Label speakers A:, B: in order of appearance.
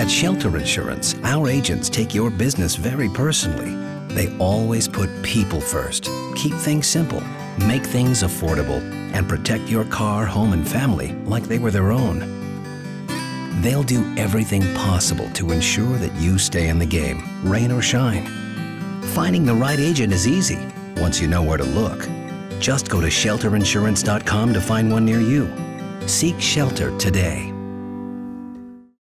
A: At Shelter Insurance, our agents take your business very personally. They always put people first, keep things simple, make things affordable, and protect your car, home, and family like they were their own. They'll do everything possible to ensure that you stay in the game, rain or shine. Finding the right agent is easy once you know where to look. Just go to shelterinsurance.com to find one near you. Seek shelter today.